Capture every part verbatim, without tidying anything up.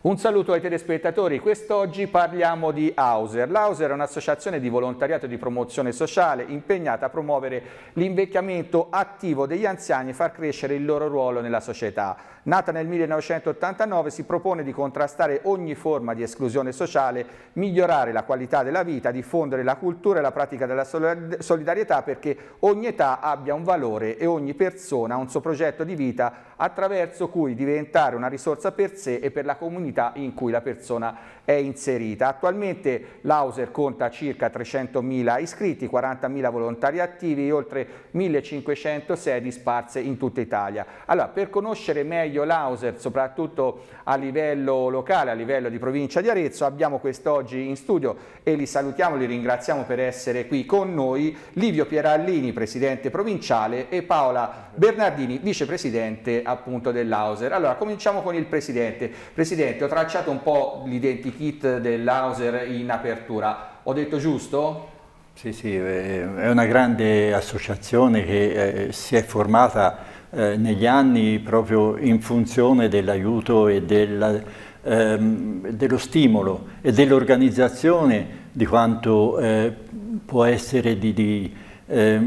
Un saluto ai telespettatori, quest'oggi parliamo di Auser. L'Auser è un'associazione di volontariato e di promozione sociale impegnata a promuovere l'invecchiamento attivo degli anziani e far crescere il loro ruolo nella società. Nata nel millenovecentottantanove, si propone di contrastare ogni forma di esclusione sociale, migliorare la qualità della vita, diffondere la cultura e la pratica della solidarietà perché ogni età abbia un valore e ogni persona ha un suo progetto di vita attraverso cui diventare una risorsa per sé e per la comunità in cui la persona è inserita. Attualmente l'Auser conta circa trecentomila iscritti, quarantamila volontari attivi e oltre millecinquecento sedi sparse in tutta Italia. Allora, per conoscere meglio l'Auser, soprattutto a livello locale, a livello di provincia di Arezzo, abbiamo quest'oggi in studio e li salutiamo, li ringraziamo per essere qui con noi, Livio Pierallini, presidente provinciale, e Paola Bernardini, vicepresidente appunto dell'Auser. Allora, cominciamo con il presidente. Presidente, ho tracciato un po' l'identikit dell'Auser in apertura, ho detto giusto? Sì, sì, è una grande associazione che eh, si è formata eh, negli anni proprio in funzione dell'aiuto e del, ehm, dello stimolo e dell'organizzazione di quanto eh, può essere di, di eh,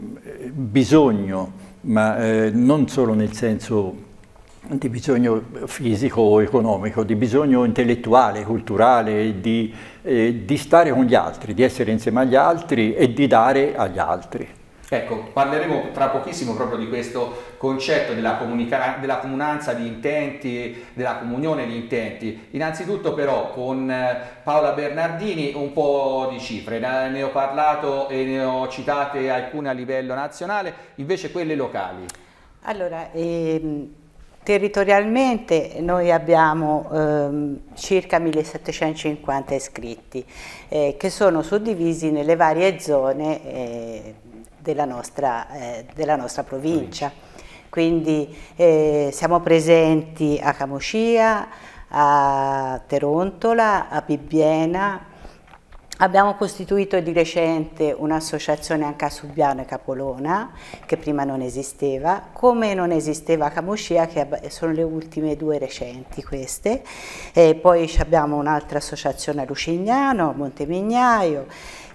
bisogno, ma eh, non solo nel senso di bisogno fisico o economico, di bisogno intellettuale, culturale, di, eh, di stare con gli altri, di essere insieme agli altri e di dare agli altri. Ecco, parleremo tra pochissimo proprio di questo concetto della, della comunanza di intenti, della comunione di intenti. Innanzitutto però con Paola Bernardini un po' di cifre, ne ho parlato e ne ho citate alcune a livello nazionale, invece quelle locali. Allora, ehm... territorialmente noi abbiamo ehm, circa millesettecentocinquanta iscritti eh, che sono suddivisi nelle varie zone eh, della, nostra, eh, della nostra provincia. Quindi eh, siamo presenti a Camoscia, a Terontola, a Bibbiena. Abbiamo costituito di recente un'associazione anche a Subiano e Capolona, che prima non esisteva, come non esisteva a Camoscia, che sono le ultime due recenti queste. E poi abbiamo un'altra associazione a Lucignano, a Montemignaio,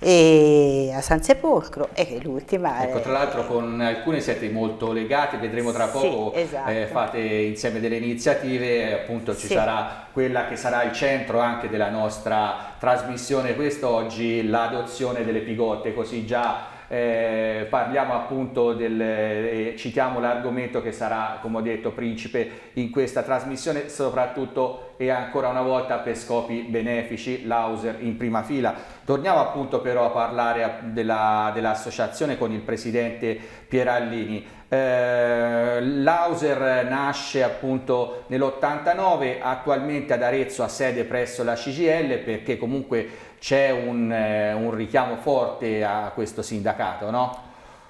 e a San Sepolcro, e l'ultima ecco, tra l'altro con alcune siete molto legate, vedremo tra poco, sì, esatto. eh, fate insieme delle iniziative, appunto ci sì. sarà quella che sarà il centro anche della nostra trasmissione quest'oggi, l'adozione delle pigotte, così già Eh, parliamo appunto del, eh, citiamo l'argomento che sarà, come ho detto, principe in questa trasmissione, soprattutto e ancora una volta per scopi benefici, l'Auser in prima fila. Torniamo appunto però a parlare dell'associazione dell con il presidente Pierallini. Eh, L'Auser nasce appunto nell'ottantanove, attualmente ad Arezzo ha sede presso la C G I L perché comunque c'è un, eh, un richiamo forte a questo sindacato, no?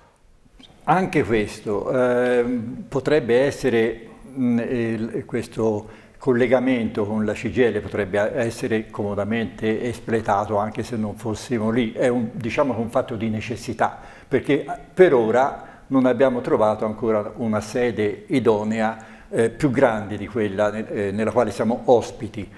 Anche questo eh, potrebbe essere mh, il, questo collegamento con la C G I L potrebbe essere comodamente espletato anche se non fossimo lì, è un, diciamo, un fatto di necessità, perché per ora non abbiamo trovato ancora una sede idonea eh, più grande di quella eh, nella quale siamo ospiti.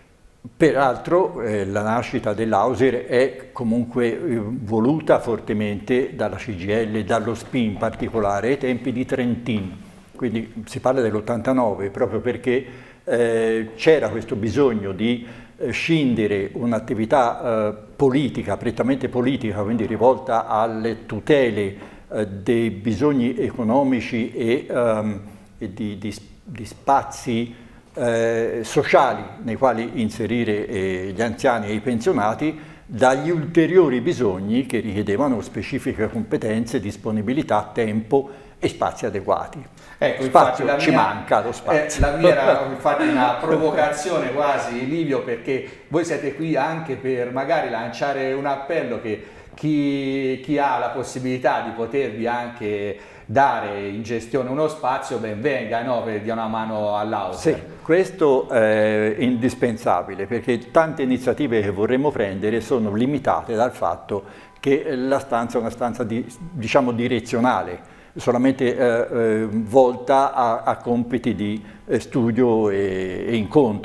Peraltro eh, la nascita dell'Auser è comunque eh, voluta fortemente dalla C G I L, dallo S P I in particolare, ai tempi di Trentin, quindi si parla dell'ottantanove, proprio perché eh, c'era questo bisogno di eh, scindere un'attività eh, politica, prettamente politica, quindi rivolta alle tutele eh, dei bisogni economici e, um, e di, di, di spazi Eh, sociali nei quali inserire eh, gli anziani e i pensionati, dagli ulteriori bisogni che richiedevano specifiche competenze, disponibilità, tempo e spazi adeguati. Ecco, spazio, infatti, ci mia, manca lo spazio. Eh, la mia era infatti una provocazione quasi, Livio, perché voi siete qui anche per magari lanciare un appello che chi, chi ha la possibilità di potervi anche dare in gestione uno spazio, ben venga, no? Per dire una mano all'Auser. Sì, questo è indispensabile perché tante iniziative che vorremmo prendere sono limitate dal fatto che la stanza è una stanza di, diciamo direzionale, solamente eh, eh, volta a, a compiti di eh, studio e, e incontro.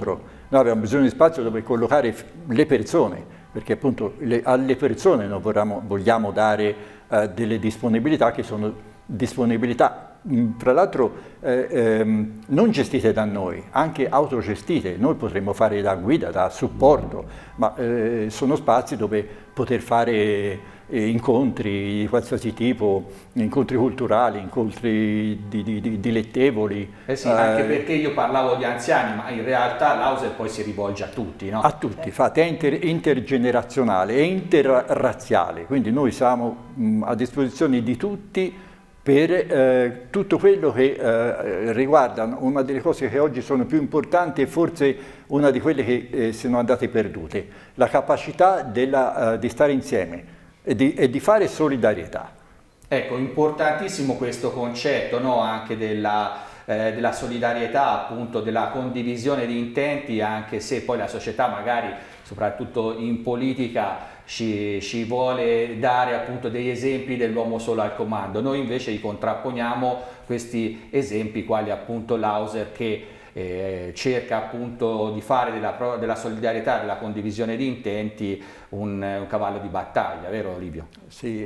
Noi abbiamo bisogno di spazio dove collocare le persone, perché appunto le, alle persone noi vorremmo, vogliamo dare eh, delle disponibilità che sono disponibilità tra l'altro eh, ehm, non gestite da noi, anche autogestite. Noi potremmo fare da guida, da supporto, ma eh, sono spazi dove poter fare eh, incontri di qualsiasi tipo, incontri culturali, incontri di, di, di, dilettevoli. Eh sì, anche perché io parlavo di anziani, ma in realtà l'Auser poi si rivolge a tutti, no? A tutti, infatti è inter, intergenerazionale e interrazziale, quindi noi siamo mh, a disposizione di tutti per eh, tutto quello che eh, riguarda una delle cose che oggi sono più importanti e forse una di quelle che eh, sono andate perdute, la capacità della, uh, di stare insieme e di, e di fare solidarietà. Ecco, importantissimo questo concetto, no? Anche della, eh, della solidarietà, appunto della condivisione di intenti, anche se poi la società magari, soprattutto in politica, Ci, ci vuole dare appunto degli esempi dell'uomo solo al comando. Noi invece gli contrapponiamo questi esempi quali appunto l'Auser che eh, cerca appunto di fare della, della solidarietà, della condivisione di intenti un, un cavallo di battaglia, vero Livio? Sì,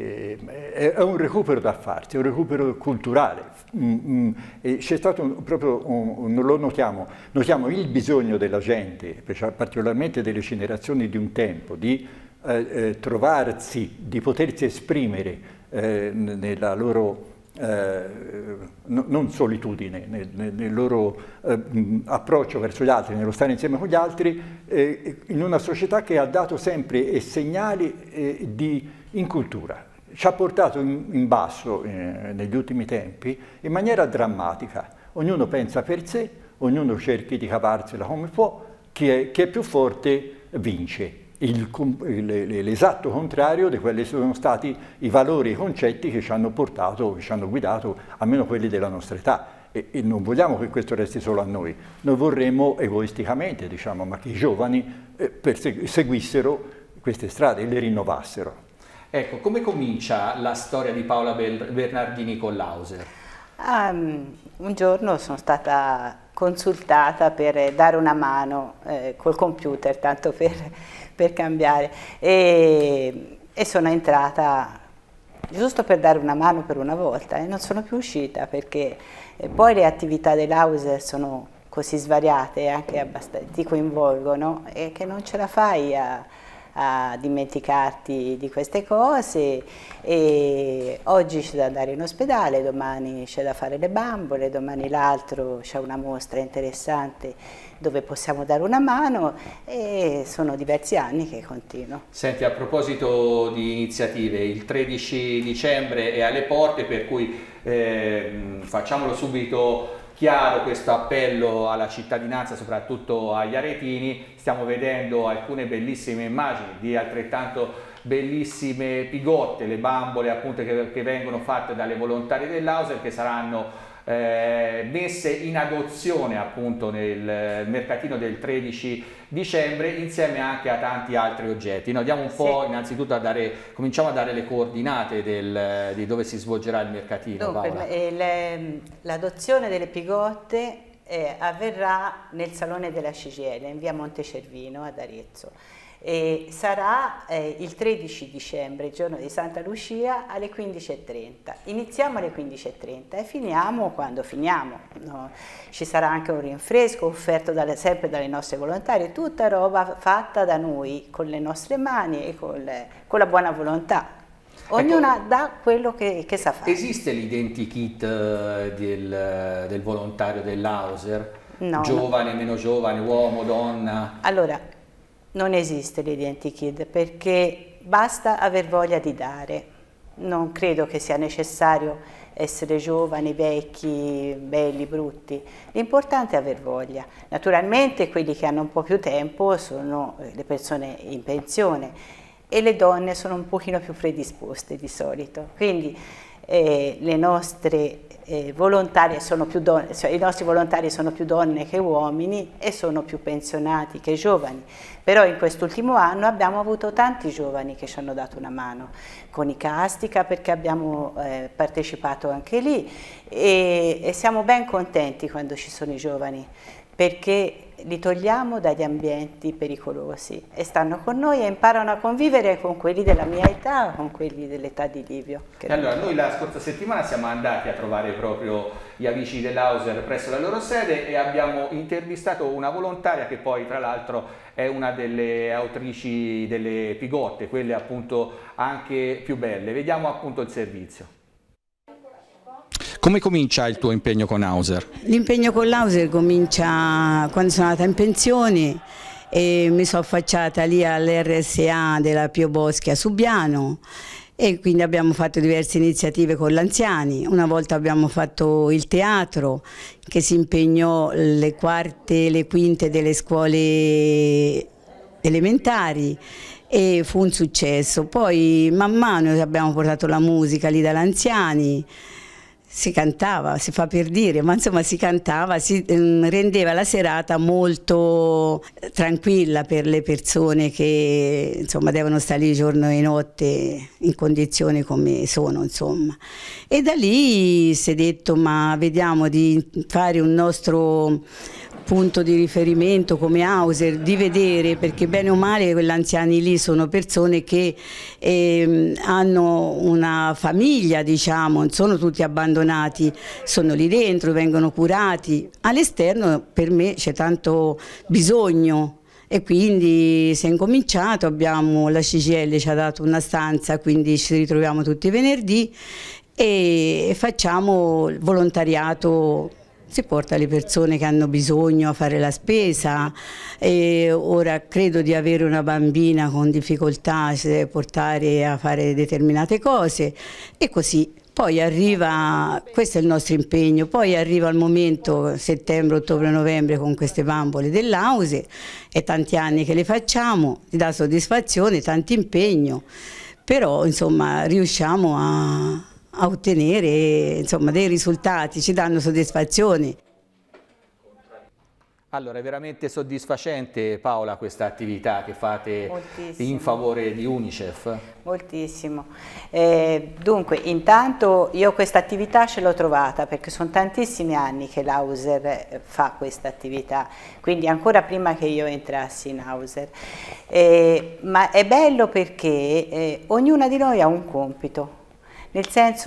è un recupero da farsi, è un recupero culturale. Mm, mm, c'è stato un, proprio, un, lo notiamo, notiamo il bisogno della gente, particolarmente delle generazioni di un tempo, di Eh, eh, trovarsi, di potersi esprimere eh, nella loro eh, no, non solitudine, nel, nel loro eh, approccio verso gli altri, nello stare insieme con gli altri, eh, in una società che ha dato sempre segnali eh, di incultura. Ci ha portato in, in basso eh, negli ultimi tempi in maniera drammatica. Ognuno pensa per sé, ognuno cerca di cavarsela come può, chi è, chi è più forte vince. L'esatto contrario di quelli sono stati i valori e i concetti che ci hanno portato, che ci hanno guidato, almeno quelli della nostra età. E, e non vogliamo che questo resti solo a noi. Noi vorremmo egoisticamente, diciamo, ma che i giovani eh, seguissero queste strade e le rinnovassero. Ecco, come comincia la storia di Paola Bernardini con l'Auser? Um, un giorno sono stata consultata per dare una mano eh, col computer, tanto per, per cambiare, e, e sono entrata giusto per dare una mano per una volta e non sono più uscita, perché eh, poi le attività dell'Auser sono così svariate e anche abbastanza ti coinvolgono, e che non ce la fai a, a dimenticarti di queste cose. E oggi c'è da andare in ospedale, domani c'è da fare le bambole, domani l'altro c'è una mostra interessante dove possiamo dare una mano, e sono diversi anni che continuo. Senti, a proposito di iniziative, il tredici dicembre è alle porte, per cui eh, facciamolo subito chiaro questo appello alla cittadinanza, soprattutto agli aretini. Stiamo vedendo alcune bellissime immagini di altrettanto bellissime pigotte, le bambole appunto che, che vengono fatte dalle volontarie dell'Auser, che saranno eh, messe in adozione appunto nel mercatino del tredici dicembre, insieme anche a tanti altri oggetti. Noi diamo un po' sì. innanzitutto a dare, cominciamo a dare le coordinate del, di dove si svolgerà il mercatino. L'adozione delle pigotte eh, avverrà nel Salone della C G I L in via Montecervino ad Arezzo. E sarà eh, il tredici dicembre, il giorno di Santa Lucia, alle quindici e trenta. Iniziamo alle quindici e trenta e finiamo quando finiamo. No? Ci sarà anche un rinfresco offerto dalle, sempre dalle nostre volontarie, tutta roba fatta da noi, con le nostre mani e con, le, con la buona volontà. Ognuna ecco, dà quello che, che sa fare. Esiste l'identikit del, del volontario dell'Auser? No, giovane, no. meno giovane, uomo, donna? Allora, non esiste l'identikit, perché basta aver voglia di dare. Non credo che sia necessario essere giovani, vecchi, belli, brutti. L'importante è aver voglia. Naturalmente quelli che hanno un po' più tempo sono le persone in pensione e le donne sono un pochino più predisposte di solito. Quindi eh, le nostre eh, volontarie sono più donne, cioè, i nostri volontari sono più donne che uomini e sono più pensionati che giovani. Però in quest'ultimo anno abbiamo avuto tanti giovani che ci hanno dato una mano, con i Castica, perché abbiamo eh, partecipato anche lì, e, e siamo ben contenti quando ci sono i giovani, perché li togliamo dagli ambienti pericolosi e stanno con noi e imparano a convivere con quelli della mia età, con quelli dell'età di Livio. E allora noi la scorsa settimana siamo andati a trovare proprio gli amici dell'Auser presso la loro sede e abbiamo intervistato una volontaria che poi tra l'altro è una delle autrici delle Pigotte, quelle appunto anche più belle. Vediamo appunto il servizio. Come comincia il tuo impegno con Auser? L'impegno con l'Auser comincia quando sono andata in pensione e mi sono affacciata lì all'R S A della Pio Boschi a Subiano e quindi abbiamo fatto diverse iniziative con gli anziani. Una volta abbiamo fatto il teatro che si impegnò le quarte e le quinte delle scuole elementari e fu un successo. Poi man mano abbiamo portato la musica lì dagli anziani. Si cantava, si fa per dire, ma insomma si cantava, si eh, rendeva la serata molto tranquilla per le persone che insomma devono stare lì giorno e notte in condizioni come sono, insomma. E da lì si è detto ma vediamo di fare un nostro punto di riferimento come Auser, di vedere, perché bene o male quegli anziani lì sono persone che eh, hanno una famiglia, diciamo, non sono tutti abbandonati, sono lì dentro, vengono curati. All'esterno per me c'è tanto bisogno e quindi si è incominciato, abbiamo, la C G I L ci ha dato una stanza, quindi ci ritroviamo tutti i venerdì e facciamo il volontariato. Si porta le persone che hanno bisogno a fare la spesa e ora credo di avere una bambina con difficoltà, si deve portare a fare determinate cose e così. Poi arriva, questo è il nostro impegno, poi arriva il momento, settembre, ottobre, novembre con queste bambole dell'Auser, è tanti anni che le facciamo, ti dà soddisfazione, tanto impegno, però insomma riusciamo a... a ottenere insomma, dei risultati, ci danno soddisfazione. Allora, è veramente soddisfacente, Paola, questa attività che fate Moltissimo. in favore di UNICEF? Moltissimo. Eh, dunque, intanto io questa attività ce l'ho trovata perché sono tantissimi anni che l'Auser fa questa attività, quindi ancora prima che io entrassi in Auser. Eh, ma è bello perché eh, ognuna di noi ha un compito. Nel senso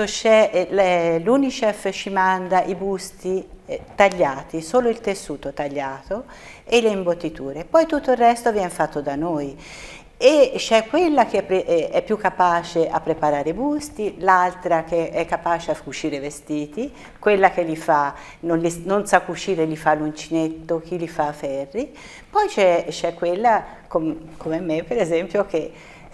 l'UNICEF ci manda i busti eh, tagliati, solo il tessuto tagliato e le imbottiture, poi tutto il resto viene fatto da noi e c'è quella che è, è più capace a preparare i busti, l'altra che è capace a cucire vestiti, quella che li fa, non, li, non sa cucire li fa l'uncinetto, chi li fa a ferri, poi c'è quella com, come me per esempio che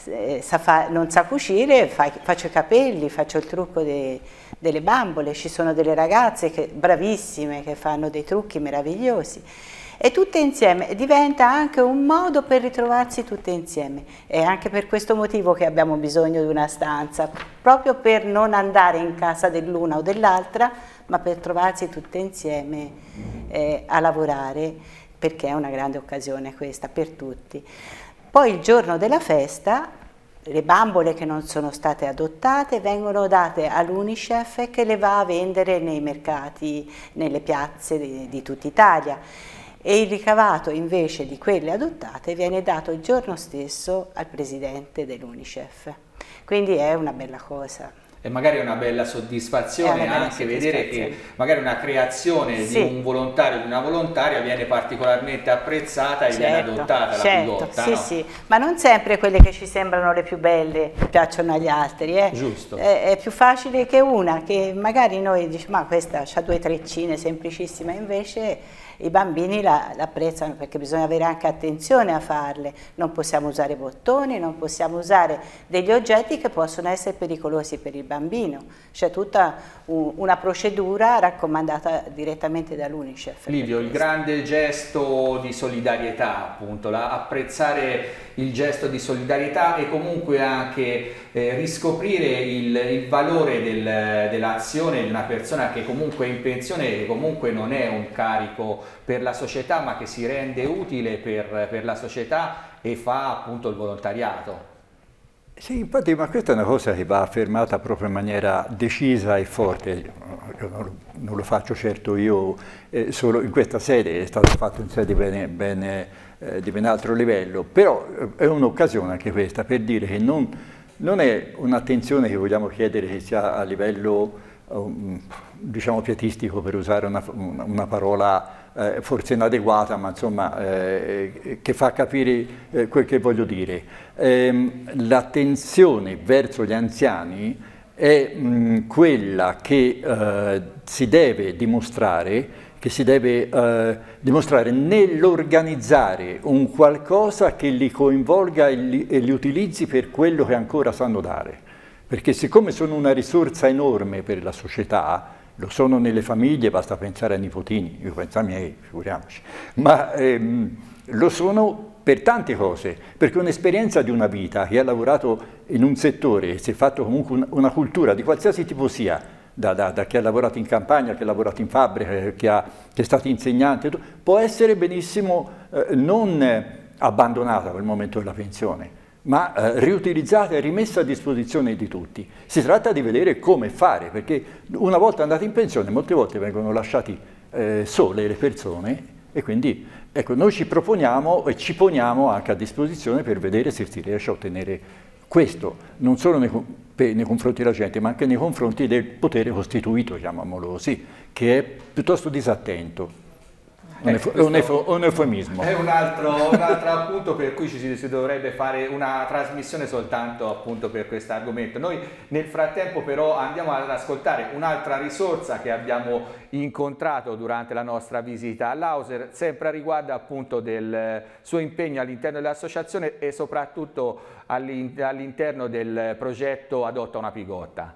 Sa fa, non sa cucire, fa, faccio i capelli, faccio il trucco de, delle bambole, ci sono delle ragazze che, bravissime che fanno dei trucchi meravigliosi e tutte insieme diventa anche un modo per ritrovarsi tutte insieme. È anche per questo motivo che abbiamo bisogno di una stanza, proprio per non andare in casa dell'una o dell'altra, ma per trovarsi tutte insieme eh, a lavorare, perché è una grande occasione questa per tutti. Poi il giorno della festa le bambole che non sono state adottate vengono date all'UNICEF che le va a vendere nei mercati, nelle piazze di, di tutta Italia e il ricavato invece di quelle adottate viene dato il giorno stesso al presidente dell'UNICEF. Quindi è una bella cosa. E magari è una bella soddisfazione una bella anche soddisfazione. vedere che magari una creazione sì. di un volontario, di una volontaria viene particolarmente apprezzata e certo, viene adottata certo, la pigotta. Sì, no? sì, ma non sempre quelle che ci sembrano le più belle piacciono agli altri. Eh. Giusto. È, è più facile che una che magari noi diciamo ma questa ha due treccine semplicissime, invece i bambini la, la apprezzano perché bisogna avere anche attenzione a farle, non possiamo usare bottoni, non possiamo usare degli oggetti che possono essere pericolosi per il bambino, c'è tutta un, una procedura raccomandata direttamente dall'UNICEF. Livio, il grande gesto di solidarietà, appunto, la, apprezzare il gesto di solidarietà e comunque anche eh, riscoprire il, il valore del, dell'azione di una persona che comunque è in pensione e che comunque non è un carico per la società ma che si rende utile per, per la società e fa appunto il volontariato. Sì, infatti, ma questa è una cosa che va affermata proprio in maniera decisa e forte. Non lo faccio certo io eh, solo in questa sede, è stato fatto in sede ben, ben, eh, di ben altro livello, però è un'occasione anche questa per dire che non, non è un'attenzione che vogliamo chiedere che sia a livello um, diciamo pietistico, per usare una, una parola Eh, forse inadeguata, ma insomma eh, che fa capire eh, quel che voglio dire. Eh, l'attenzione verso gli anziani è mh, quella che eh, si deve dimostrare, che si deve eh, dimostrare nell'organizzare un qualcosa che li coinvolga e li, e li utilizzi per quello che ancora sanno dare. Perché siccome sono una risorsa enorme per la società, lo sono nelle famiglie, basta pensare ai nipotini, io penso ai miei, figuriamoci, ma ehm, lo sono per tante cose, perché un'esperienza di una vita, chi ha lavorato in un settore, si è fatto comunque una, una cultura di qualsiasi tipo sia, da, da, da chi ha lavorato in campagna, chi ha lavorato in fabbrica, chi, ha, chi è stato insegnante, può essere benissimo eh, non abbandonata al momento della pensione, ma eh, riutilizzata e rimessa a disposizione di tutti. Si tratta di vedere come fare, perché una volta andate in pensione molte volte vengono lasciati eh, sole le persone e quindi ecco, noi ci proponiamo e ci poniamo anche a disposizione per vedere se si riesce a ottenere questo, non solo nei, nei confronti della gente, ma anche nei confronti del potere costituito, chiamiamolo così, che è piuttosto disattento. Eh, è un, efo, un eufemismo. È un altro, un altro appunto per cui ci si, si dovrebbe fare una trasmissione soltanto appunto per questo argomento. Noi nel frattempo però andiamo ad ascoltare un'altra risorsa che abbiamo incontrato durante la nostra visita all'Auser, sempre a riguardo appunto del suo impegno all'interno dell'associazione e soprattutto all'interno del progetto Adotta una Pigotta.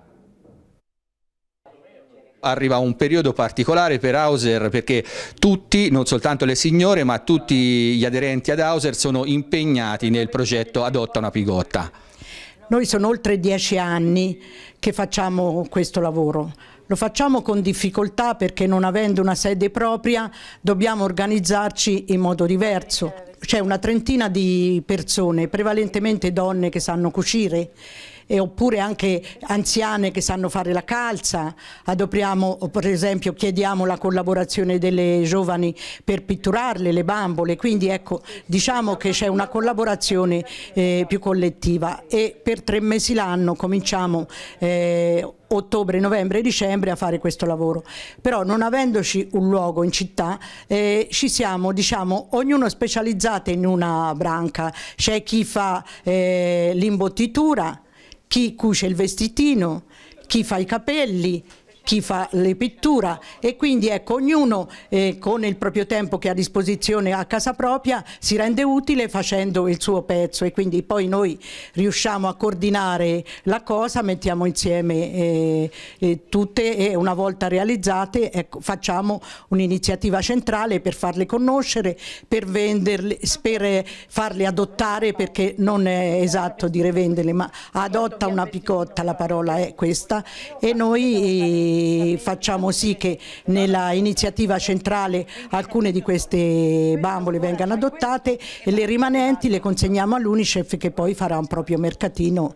Arriva un periodo particolare per Auser perché tutti, non soltanto le signore, ma tutti gli aderenti ad Auser sono impegnati nel progetto Adotta una Pigotta. Noi sono oltre dieci anni che facciamo questo lavoro. Lo facciamo con difficoltà perché non avendo una sede propria dobbiamo organizzarci in modo diverso. C'è una trentina di persone, prevalentemente donne che sanno cucire, e oppure anche anziane che sanno fare la calza. Adopriamo, per esempio, chiediamo la collaborazione delle giovani per pitturarle le bambole, quindi ecco, diciamo che c'è una collaborazione eh, più collettiva e per tre mesi l'anno cominciamo eh, ottobre, novembre e dicembre a fare questo lavoro. Però non avendoci un luogo in città eh, ci siamo, diciamo, ognuno specializzato in una branca. C'è chi fa eh, l'imbottitura, chi cuce il vestitino, chi fa i capelli, chi fa le pitture e quindi ecco ognuno eh, con il proprio tempo che ha a disposizione a casa propria si rende utile facendo il suo pezzo e quindi poi noi riusciamo a coordinare la cosa, mettiamo insieme eh, eh, tutte e una volta realizzate ecco, facciamo un'iniziativa centrale per farle conoscere, per venderle, per farle adottare, perché non è esatto dire venderle, ma adotta una picotta, la parola è questa, e noi eh, facciamo sì che nella iniziativa centrale alcune di queste bambole vengano adottate e le rimanenti le consegniamo all'Unicef che poi farà un proprio mercatino.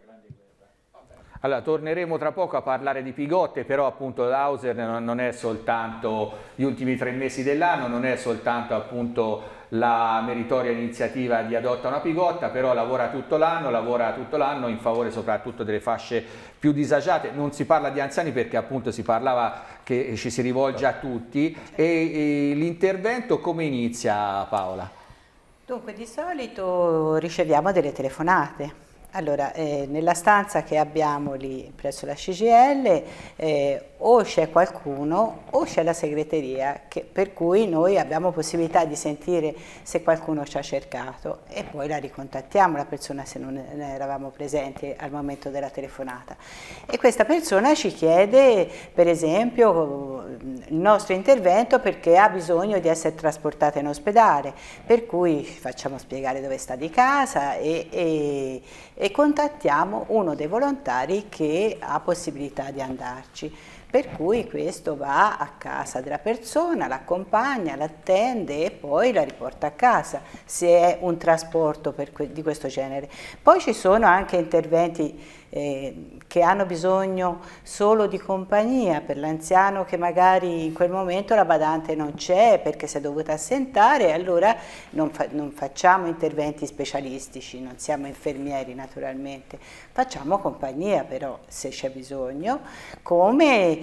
Allora, torneremo tra poco a parlare di pigotte, però appunto l'Auser non è soltanto gli ultimi tre mesi dell'anno, non è soltanto appunto la meritoria iniziativa di Adotta una Pigotta, però lavora tutto l'anno, lavora tutto l'anno in favore soprattutto delle fasce più disagiate. Non si parla di anziani perché appunto si parlava che ci si rivolge a tutti. E, e l'intervento come inizia, Paola? Dunque, di solito riceviamo delle telefonate. Allora, eh, nella stanza che abbiamo lì presso la C G I L eh, o c'è qualcuno o c'è la segreteria, che, per cui noi abbiamo possibilità di sentire se qualcuno ci ha cercato e poi la ricontattiamo, la persona, se non eravamo presenti al momento della telefonata. E questa persona ci chiede, per esempio, il nostro intervento perché ha bisogno di essere trasportata in ospedale, per cui facciamo spiegare dove sta di casa e, e e contattiamo uno dei volontari che ha possibilità di andarci. per cui questo va a casa della persona, l'accompagna, l'attende e poi la riporta a casa, se è un trasporto per que- di questo genere. Poi ci sono anche interventi eh, che hanno bisogno solo di compagnia, per l'anziano che magari in quel momento la badante non c'è perché si è dovuta assentare, allora non, fa- non facciamo interventi specialistici, non siamo infermieri naturalmente, facciamo compagnia però se c'è bisogno, come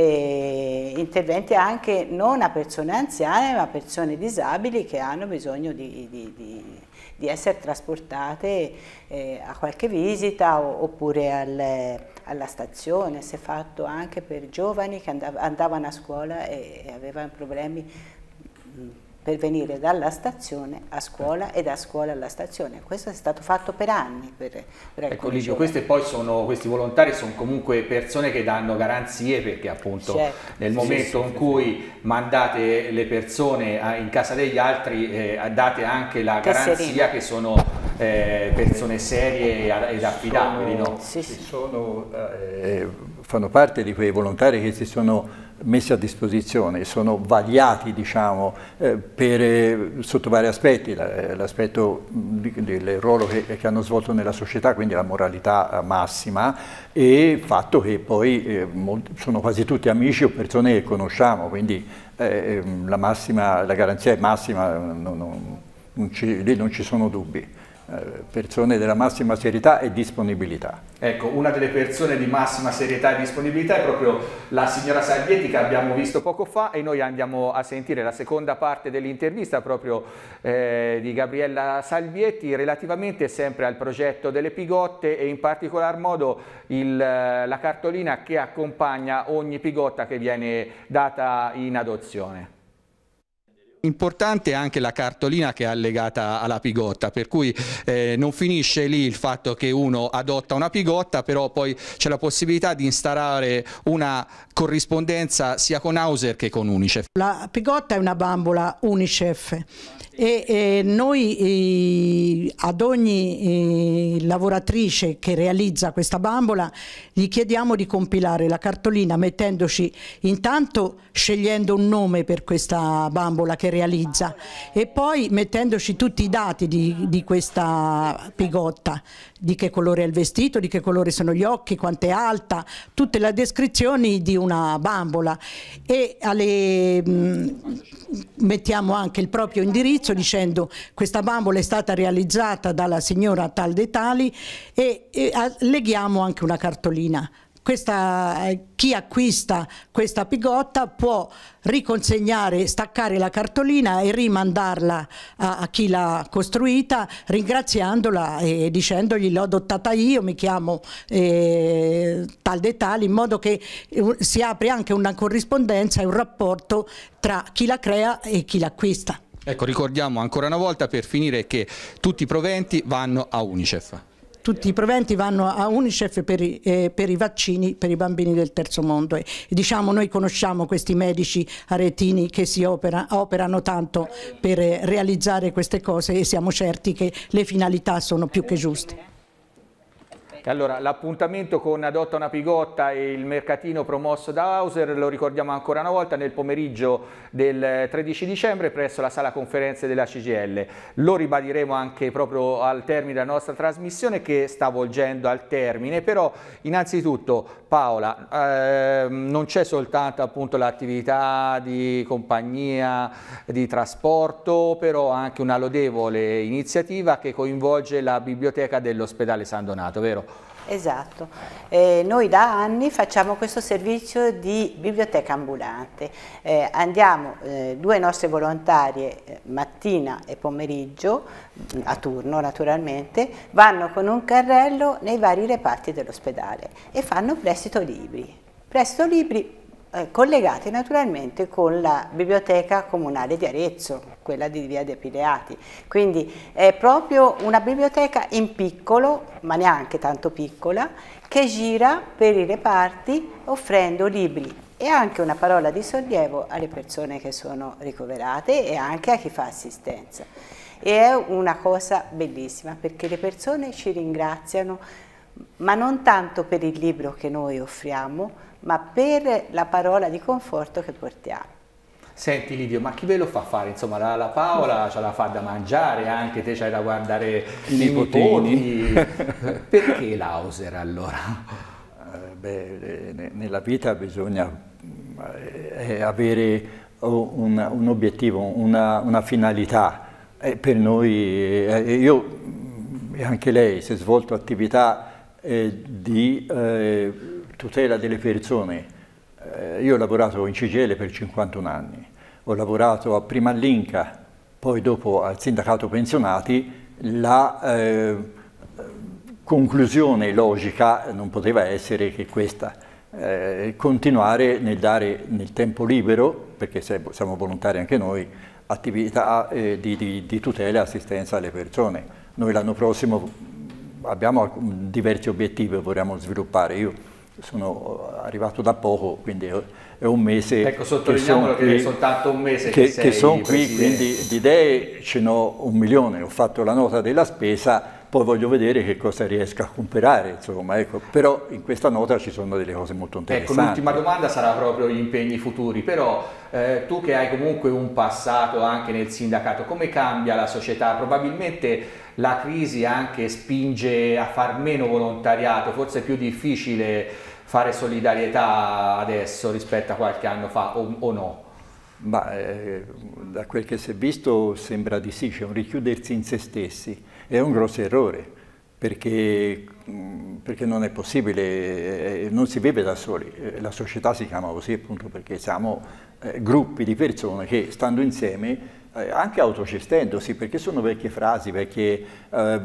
eh, interventi anche non a persone anziane ma a persone disabili che hanno bisogno di, di, di, di essere trasportate eh, a qualche visita o, oppure al, alla stazione. Si è fatto anche per giovani che andav- andavano a scuola e, e avevano problemi mh, per venire dalla stazione a scuola e da scuola alla stazione. Questo è stato fatto per anni. Per, per ecco Livio, queste poi sono, questi volontari sono comunque persone che danno garanzie, perché appunto certo. nel sì, momento sì, in sì, cui sì. mandate le persone a, in casa degli altri eh, date anche la che garanzia serino. che sono eh, persone serie ed affidabili. Sono, no? sì, sì. Sono, eh, fanno parte di quei volontari che si sono messi a disposizione, sono vagliati diciamo, eh, per, eh, sotto vari aspetti, l'aspetto del ruolo che, che hanno svolto nella società, quindi la moralità massima, e il fatto che poi eh, sono quasi tutti amici o persone che conosciamo, quindi eh, la, massima, la garanzia è massima, non, non, non ci, lì non ci sono dubbi. Persone della massima serietà e disponibilità. Ecco, una delle persone di massima serietà e disponibilità è proprio la signora Salvietti, che abbiamo visto poco fa, e noi andiamo a sentire la seconda parte dell'intervista proprio eh, di Gabriella Salvietti relativamente sempre al progetto delle pigotte e in particolar modo il, la cartolina che accompagna ogni pigotta che viene data in adozione. Importante anche la cartolina che è allegata alla pigotta, per cui eh, non finisce lì il fatto che uno adotta una pigotta, però poi c'è la possibilità di instaurare una corrispondenza sia con Auser che con Unicef. La pigotta è una bambola Unicef e, e noi eh, ad ogni eh, lavoratrice che realizza questa bambola gli chiediamo di compilare la cartolina mettendoci intanto, scegliendo un nome per questa bambola che realizza e poi mettendoci tutti i dati di, di questa pigotta, di che colore è il vestito, di che colore sono gli occhi, quanto è alta, tutte le descrizioni di una bambola, e alle, mh, mettiamo anche il proprio indirizzo dicendo questa bambola è stata realizzata dalla signora tal dei tali e, e leghiamo anche una cartolina. Questa, chi acquista questa pigotta può riconsegnare, staccare la cartolina e rimandarla a, a chi l'ha costruita, ringraziandola e dicendogli l'ho adottata io, mi chiamo eh, tal dei tali, in modo che si apre anche una corrispondenza e un rapporto tra chi la crea e chi l'acquista. Ecco, ricordiamo ancora una volta per finire che tutti i proventi vanno a Unicef. Tutti i proventi vanno a Unicef per i, eh, per i vaccini per i bambini del terzo mondo. E, diciamo, noi conosciamo questi medici aretini che si opera, operano tanto per eh, realizzare queste cose e siamo certi che le finalità sono più che giuste. Allora, l'appuntamento con Adotta una pigotta e il mercatino promosso da Auser lo ricordiamo ancora una volta nel pomeriggio del tredici dicembre presso la sala conferenze della C G I L. Lo ribadiremo anche proprio al termine della nostra trasmissione, che sta volgendo al termine, però innanzitutto Paola, eh, non c'è soltanto appunto l'attività di compagnia, di trasporto, però anche una lodevole iniziativa che coinvolge la biblioteca dell'ospedale San Donato, vero? Esatto, eh, noi da anni facciamo questo servizio di biblioteca ambulante, eh, andiamo eh, due nostre volontarie eh, mattina e pomeriggio, a turno naturalmente, vanno con un carrello nei vari reparti dell'ospedale e fanno prestito libri, prestito libri eh, collegati naturalmente con la biblioteca comunale di Arezzo, quella di via dei Pileati, quindi è proprio una biblioteca in piccolo, ma neanche tanto piccola, che gira per i reparti offrendo libri e anche una parola di sollievo alle persone che sono ricoverate e anche a chi fa assistenza. E è una cosa bellissima perché le persone ci ringraziano ma non tanto per il libro che noi offriamo, ma per la parola di conforto che portiamo. Senti Livio, ma chi ve lo fa fare? Insomma, la, la Paola ce la fa da mangiare, anche te c'hai da guardare i nipotini. Perché l'Auser allora? Eh, beh, nella vita bisogna eh, avere un, un obiettivo, una, una finalità. E per noi, eh, io e anche lei, si è svolto attività eh, di eh, tutela delle persone. Io ho lavorato in C G I L per cinquantuno anni, ho lavorato prima all'Inca, poi dopo al sindacato pensionati. La eh, conclusione logica non poteva essere che questa, eh, continuare nel dare nel tempo libero, perché siamo volontari anche noi, attività eh, di, di, di tutela e assistenza alle persone. Noi l'anno prossimo abbiamo diversi obiettivi che vorremmo sviluppare. Io sono arrivato da poco, quindi è un mese. Ecco, sottolineiamolo che, che è soltanto un mese che, che, sei che sono qui, presidente. Quindi di idee ce n'ho un milione, ho fatto la nota della spesa, poi voglio vedere che cosa riesco a comprare, insomma, ecco. Però in questa nota ci sono delle cose molto interessanti. Ecco, l'ultima domanda sarà proprio gli impegni futuri, però eh, tu che hai comunque un passato anche nel sindacato, come cambia la società? Probabilmente la crisi anche spinge a far meno volontariato, forse è più difficile fare solidarietà adesso rispetto a qualche anno fa, o, o no? Ma eh, da quel che si è visto sembra di sì, c'è un richiudersi in se stessi, è un grosso errore, perché, perché non è possibile, eh, non si vive da soli, eh, la società si chiama così appunto perché siamo eh, gruppi di persone che stando insieme, eh, anche autogestendosi, perché sono vecchie frasi, vecchie, eh,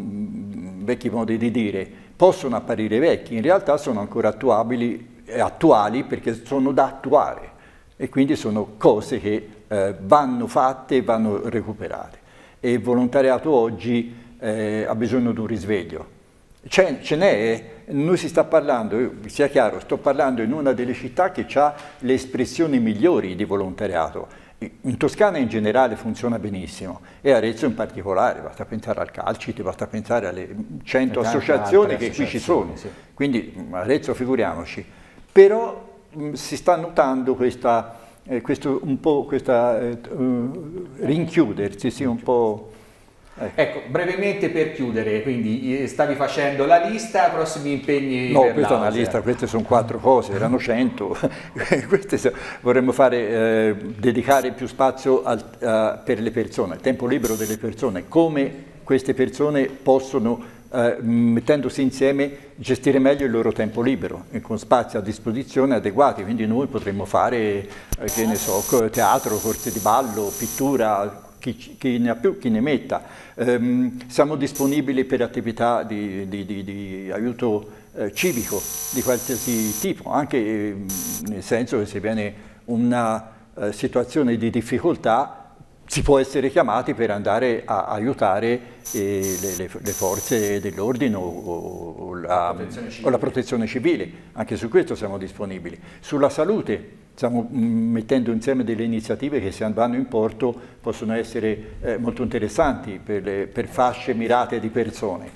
mh, vecchi modi di dire, possono apparire vecchi, in realtà sono ancora attuabili e attuali perché sono da attuare. E quindi sono cose che eh, vanno fatte e vanno recuperate. E il volontariato oggi eh, ha bisogno di un risveglio. Ce n'è, noi si sta parlando, io, sia chiaro, sto parlando in una delle città che ha le espressioni migliori di volontariato. In Toscana in generale funziona benissimo e Arezzo in particolare, basta pensare al Calciti, basta pensare alle cento associazioni che qui ci sono. Sì. Quindi Arezzo figuriamoci. Però si sta notando questa, eh, questo, un po' questa eh, uh, rinchiudersi, sì, un po'. Ecco. Ecco, brevemente per chiudere, quindi stavi facendo la lista, prossimi impegni? No, per questa è una lista, queste sono quattro cose, erano cento, queste vorremmo fare, eh, dedicare più spazio al, uh, per le persone, tempo libero delle persone, come queste persone possono Uh, mettendosi insieme, gestire meglio il loro tempo libero e con spazi a disposizione adeguati, quindi noi potremmo fare, eh, che ne so, teatro, corsi di ballo, pittura, chi, chi ne ha più, chi ne metta. Um, siamo disponibili per attività di, di, di, di aiuto eh, civico di qualsiasi tipo, anche eh, nel senso che se viene una eh, situazione di difficoltà si può essere chiamati per andare a aiutare eh, le, le, le forze dell'ordine o, o, la, o la protezione civile, anche su questo siamo disponibili. Sulla salute stiamo mh, mettendo insieme delle iniziative che se vanno in porto possono essere eh, molto interessanti per, le, per fasce mirate di persone.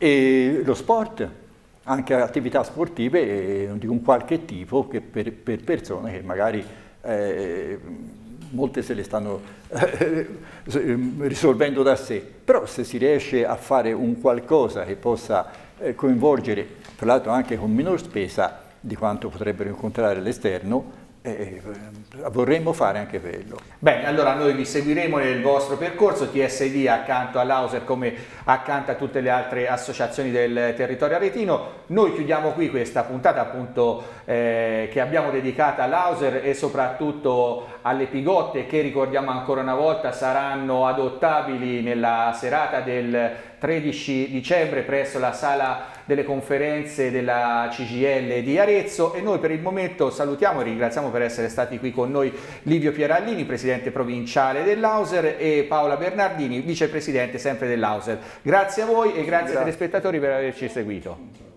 E lo sport, anche attività sportive eh, di un qualche tipo che per, per persone che magari eh, molte se le stanno eh, risolvendo da sé, però se si riesce a fare un qualcosa che possa eh, coinvolgere, tra l'altro anche con minor spesa di quanto potrebbero incontrare all'esterno, eh, vorremmo fare anche quello. Bene, allora noi vi seguiremo nel vostro percorso, T S D accanto all'Auser come accanto a tutte le altre associazioni del territorio aretino. Noi chiudiamo qui questa puntata appunto eh, che abbiamo dedicata all'Auser e soprattutto alle pigotte che ricordiamo ancora una volta saranno adottabili nella serata del tredici dicembre presso la sala delle conferenze della C G I L di Arezzo e noi per il momento salutiamo e ringraziamo per essere stati qui con noi Livio Pierallini, presidente provinciale dell'Auser, e Paola Bernardini, vicepresidente sempre dell'Auser. Grazie a voi e grazie, grazie ai telespettatori per averci seguito.